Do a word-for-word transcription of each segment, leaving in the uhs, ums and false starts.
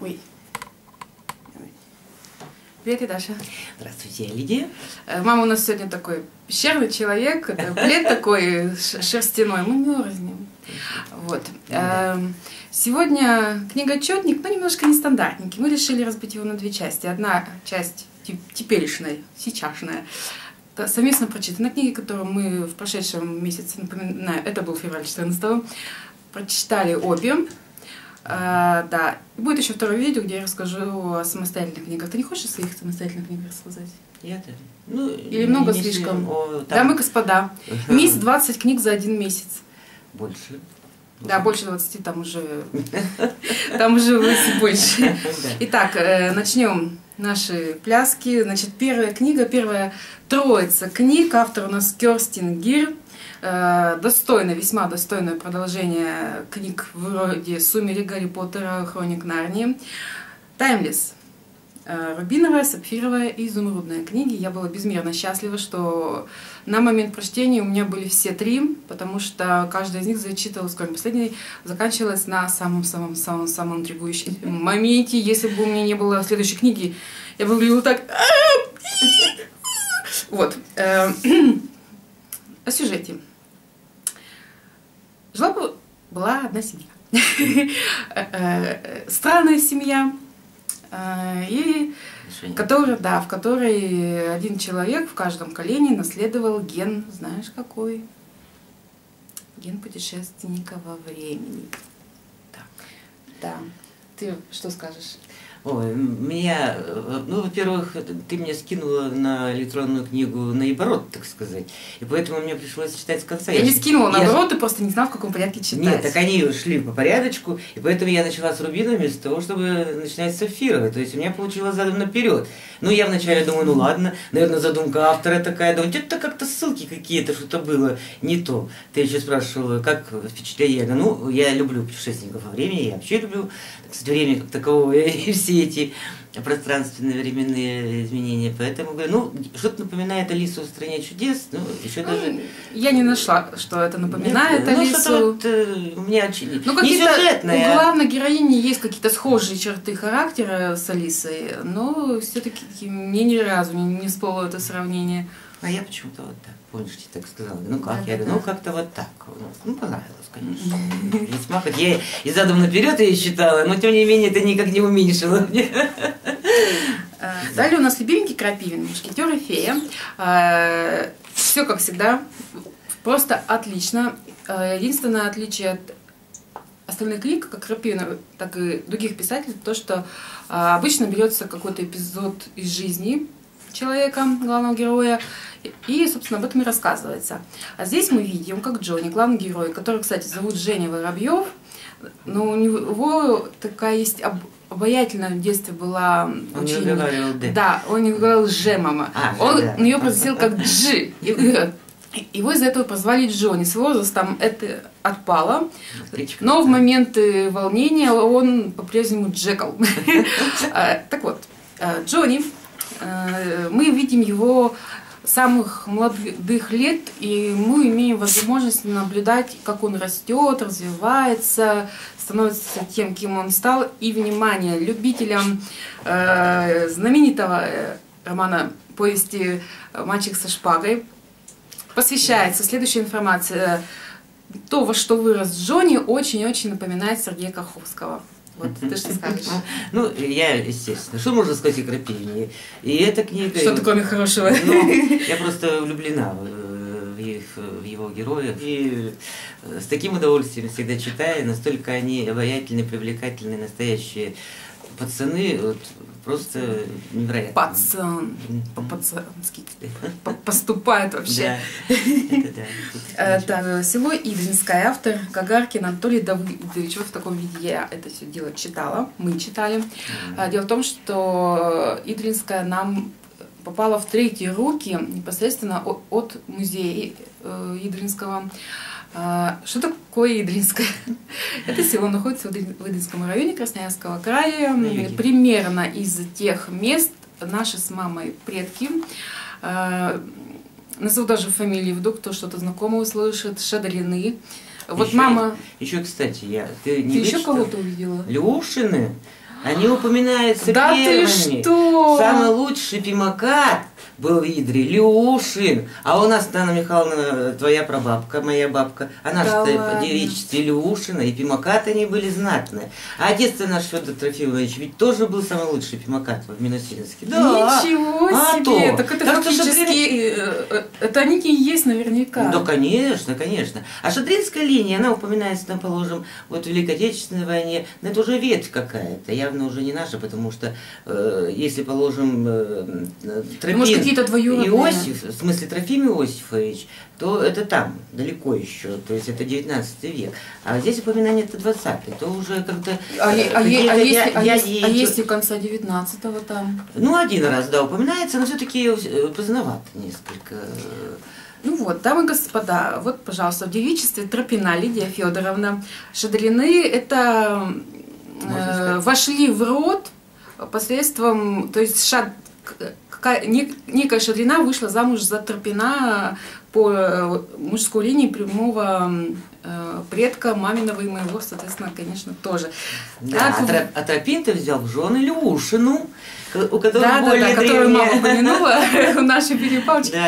Ой. Привет, Даша. Здравствуйте, я Лидия. Мама у нас сегодня такой пещерный человек, это плед такой шерстяной, мы мерзнем. Вот. Да. Сегодня книгочетник, но немножко нестандартненький. Мы решили разбить его на две части. Одна часть теперешняя, сейчасшная, совместно прочитанная книга, которую мы в прошедшем месяце, напоминаю, это был февраль четырнадцатого, прочитали обе. А, да, и будет еще второе видео, где я расскажу о самостоятельных книгах. Ты не хочешь о своих самостоятельных книгах рассказать? Я-то. Ну, или много слишком? О, дамы и господа. Мисс двадцать книг за один месяц. Больше. Да, больше двадцати, там уже там уже больше. Итак, начнем наши пляски. Значит, первая книга, первая троица книг. Автор у нас Керстин Гир. Достойное, весьма достойное продолжение книг вроде «Сумерек», «Гарри Поттера», «Хроник Нарнии». «Таймлесс». Рубиновая, сапфировая и изумрудная книги. Я была безмерно счастлива, что на момент прочтения у меня были все три, потому что каждая из них зачитывалась, кроме последней, заканчивалась на самом-самом-самом-самом интригующем моменте. Если бы у меня не было следующей книги, я бы выглядела так... Вот. О сюжете. Жила была одна семья. Странная семья, и которая, да, в которой один человек в каждом колене наследовал ген, знаешь какой? Ген путешественника во времени. Так. Да. Ты что скажешь? Ой, меня, ну, во-первых, ты мне скинула на электронную книгу наоборот, так сказать, и поэтому мне пришлось читать с конца. Я, я не скинула наоборот, я... ты просто не знал, в каком порядке читать. Нет, так они шли по порядочку, и поэтому я начала с рубинами вместо того, чтобы начинать с сапфировой, то есть у меня получилось задом наперед. Ну, я вначале думаю, ну ладно, наверное, задумка автора такая, думаю, это как-то ссылки какие-то, что-то было не то. Ты еще спрашивала, как впечатление? Ну, я люблю путешественников во времени, я вообще люблю, так сказать, время как такового, и все эти пространственные временные изменения, поэтому говорю, ну, что-то напоминает Алису в «Стране чудес», ну, еще ну, даже... Я не нашла, что это напоминает Нет, Алису. Ну, вот, э, у меня очень... Ну, не сюжетное. У главной героини есть какие-то схожие черты характера с Алисой, но все-таки мне ни разу не, не всплыло это сравнение. А я почему-то вот так, помнишь, я так сказала, ну как, да, я говорю, ну как-то вот так, ну понравилось, конечно. Весьма, хоть я и задом наперед ее считала, но тем не менее это никак не уменьшило мне. Далее у нас любименький Крапивин, мушкетер и фея. Все как всегда, просто отлично. Единственное отличие от остальных книг, как Крапивина, так и других писателей, то, что обычно берется какой-то эпизод из жизни человека, главного героя, и, собственно, об этом и рассказывается. А здесь мы видим, как Джонни, главный герой, который, кстати, зовут Женя Воробьев, но у него такая есть об... обаятельная в детстве была. Он очень... не говорил «д». Да, он не говорил «ж», мама. А, он да. ее произносил как «дж». Его из-за этого позвали Джонни. С возрастом это отпало, но в моменты волнения он по-прежнему Джекл. Так вот, Джонни, мы видим его самых молодых лет, и мы имеем возможность наблюдать, как он растет, развивается, становится тем, кем он стал, и, внимание, любителям э, знаменитого романа повести «Мальчик со шпагой» посвящается следующая информация. То, во что вырос Джонни, очень-очень напоминает Сергея Каховского. Вот, ты что скажешь? Ну, я, естественно, что можно сказать о Крапивине? И эта книга... Что-то кроме хорошего. Ну, я просто влюблена в, их, в его героев. И с таким удовольствием всегда читаю. Настолько они обаятельные, привлекательные, настоящие пацаны. Вот, просто невероятно. Пацан. По-пацански. Поступает вообще. Это село Идринское. Автор Гагаркин Анатолий Давыдович. Вот в таком виде я это все дело читала. Мы читали. Дело в том, что Идринское нам попало в третьи руки непосредственно от музея Идринского. Что такое Идринское? Это село находится в Идринском районе Красноярского края, примерно из тех мест наши с мамой предки. Назову даже фамилии, вдруг кто что-то знакомое услышит. Шадрины. Вот еще, мама... Еще, кстати, я... Ты, не ты еще кого-то увидела? Леушины. Они упоминаются да первыми. Ты что? Самый лучший пимакат был в Идре Люшин. А у нас, Анна Михайловна, твоя прабабка, моя бабка, она да же по девичестве Люшина, и пимакаты они были знатные. А отец наш Федор Трофимович ведь тоже был самый лучший пимакат в Минусинске. Да. Ничего а себе! То. Так это так фактически, Шадрин... это они и есть наверняка. Да, конечно, конечно. А Шадринская линия, она упоминается, там, положим, вот в Великой Отечественной войне, но это уже ветвь какая-то, явно уже не наша, потому что, э, если, положим, э, Тропин Иосиф, в смысле Трофим Иосифович, то это там, далеко еще, то есть это девятнадцатый век. А здесь упоминание это двадцатый, то уже как-то... А, э, а, е, а, если, я, а, я, есть, а если конца девятнадцатого там? Ну, один раз, да, упоминается, но все-таки поздновато несколько... Ну вот, дамы и господа, вот, пожалуйста, в девичестве Тропина Лидия Федоровна Шадрины это э, вошли в род посредством, то есть шад, некая Шадрина вышла замуж за Тропина по мужской линии прямого э, предка маминого и моего, соответственно, конечно, тоже. Да, так, а, Троп, а Тропин-то взял в жены Люшину, у которой да, более да, да, которую мама упомянула в нашей перепалке.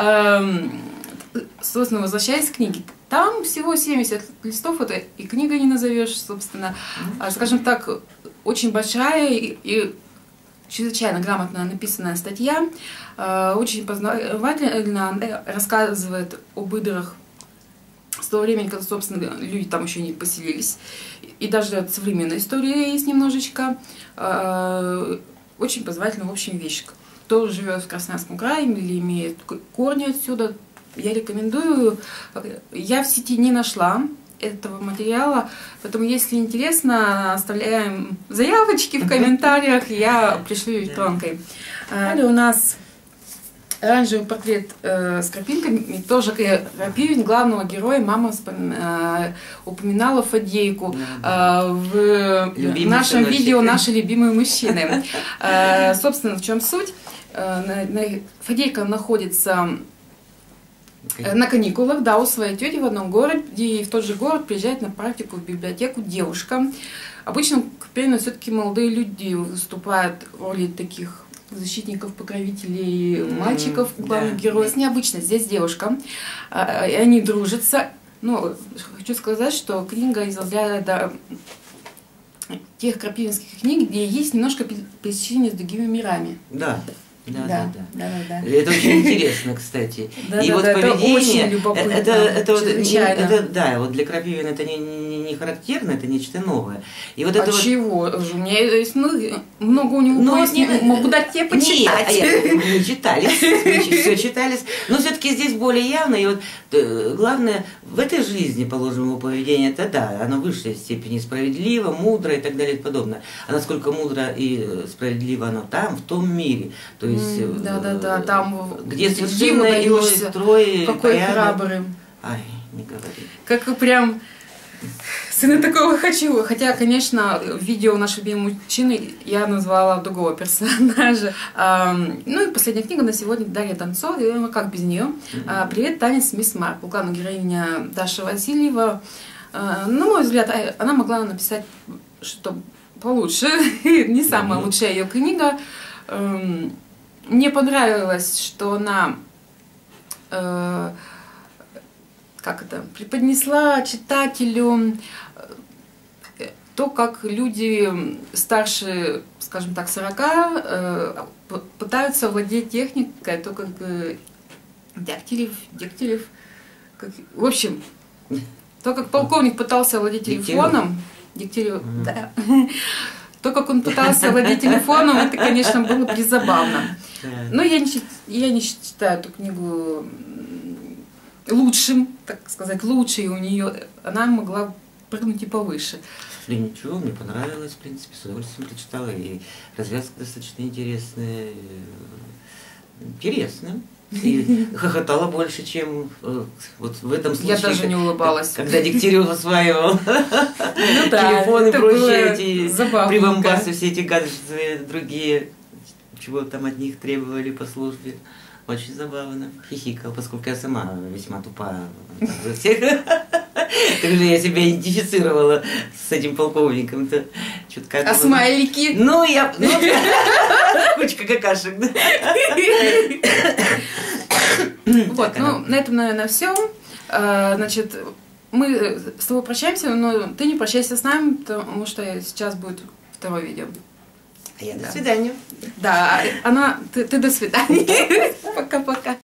Собственно, возвращаясь к книге, там всего семьдесят листов, это и книга не назовешь, собственно, а, скажем так, очень большая и, и чрезвычайно грамотно написанная статья, э, очень познавательно рассказывает об идрах с того времени, когда, собственно, люди там еще не поселились, и даже от современной истории есть немножечко, э, очень познавательная в общем вещь. Кто живет в Красноярском крае или имеет корни отсюда, я рекомендую. Я в сети не нашла этого материала, поэтому, если интересно, оставляем заявочки в комментариях, я пришлю электронкой. Далее у нас оранжевый портрет э, с крапинками, тоже Крапивин, главного героя, мама э, упоминала Фадейку э, в любимый нашем сыночек. Видео «Наши любимые мужчины». Э, собственно, в чем суть? Э, на, на, Фадейка находится на каникулах, да, у своей тети в одном городе, и в тот же город приезжает на практику в библиотеку девушка. Обычно, примерно, все-таки молодые люди выступают в роли таких защитников, покровителей мальчиков, главных да, героев. Да. Необычно, здесь девушка, и они дружатся. Но хочу сказать, что книга из разряда тех крапивинских книг, где есть немножко пересечения с другими мирами. Да. Да, да, да, да. да, да, да. Это очень интересно, кстати. Да, и да, вот да, поведение, это, очень это, это, вот, это, да, вот для Крапивина это не, не, не характерно, это нечто новое. И вот а это чего? Вот... У меня есть ну, много у него ну, пояснений, не, могу дать тебе почитать. Нет, а я, мы читались, мы все читались, но все-таки здесь более явно, и вот главное, в этой жизни, положим, его поведение, это да, оно в высшей степени справедливо, мудро и так далее и подобное. А насколько мудро и справедливо оно там, в том мире, то есть mm, да, да, да, там где совершенно иной строй, какой порядок. Храбрый. Ай, не говори. Как прям сына такого хочу. Хотя, конечно, в видео «Наши любимые мужчины» я назвала другого персонажа. А, ну и последняя книга на сегодня Дарья Донцова, как без нее. А, «Привет, танец, мисс Марпл». Главная героиня Даша Васильева. А, на мой взгляд, она могла написать что получше. Не самая лучшая ее книга. Мне понравилось, что она э, как это, преподнесла читателю то, как люди старше, скажем так, сорока э, пытаются владеть техникой, то, как э, Дягтярев, Дягтярев, как, в общем, то, как полковник пытался владеть телефоном, Дягтярев, mm-hmm. да. То, как он пытался владеть телефоном, это, конечно, было призабавно. Но я не, я не считаю эту книгу лучшим, так сказать, лучшей у нее. Она могла прыгнуть и повыше. Да ничего, мне понравилось, в принципе, с удовольствием прочитала. И развязка достаточно интересная. Интересная. И хохотала больше, чем э, вот в этом случае. Я даже не улыбалась. Когда Дегтярев осваивал телефон и прочие эти прибамбасы, все эти гаджеты другие, чего там от них требовали по службе. Очень забавно. Хихикал, поскольку я сама весьма тупая во всех. Также я себя идентифицировала с этим полковником-то. А смайлики? Ну, я... Кучка какашек, да? Вот, ну, на этом, наверное, все. Значит, мы с тобой прощаемся, но ты не прощайся с нами, потому что сейчас будет второе видео. А я до свидания. Да, она... Ты, ты до свидания. Пока-пока.